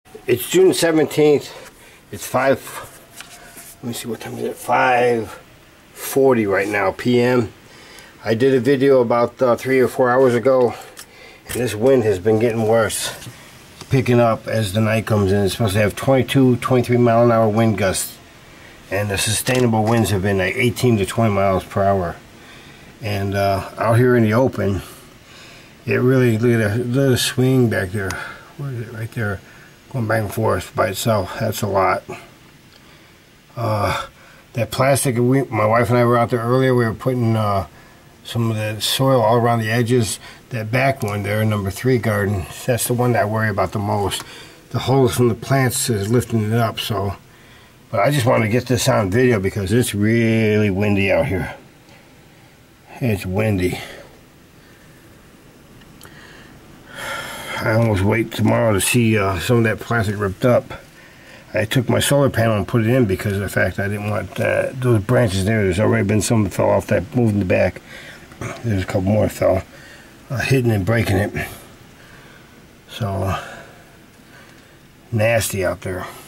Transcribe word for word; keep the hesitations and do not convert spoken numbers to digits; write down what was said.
It's June seventeenth. It's five. Let me see what time is it. five forty right now P M I did a video about uh, three or four hours ago, and this wind has been getting worse. It's picking up as the night comes in. It's supposed to have twenty-two, twenty-three mile an hour wind gusts, and the sustainable winds have been like eighteen to twenty miles per hour. And uh, out here in the open, it really, look at the little swing back there. Where is it? Right there, going back and forth by itself. That's a lot. Uh, that plastic, we, my wife and I were out there earlier. We were putting uh, some of the soil all around the edges. That back one there, number three garden, that's the one that I worry about the most. The holes from the plants is lifting it up. So, but I just wanted to get this on video because it's really windy out here. It's windy. I almost wait tomorrow to see uh, some of that plastic ripped up. I took my solar panel and put it in because of the fact I didn't want uh, those branches there. There's already been some that fell off that moved in the back. There's a couple more that fell, uh, hitting and breaking it. So, nasty out there.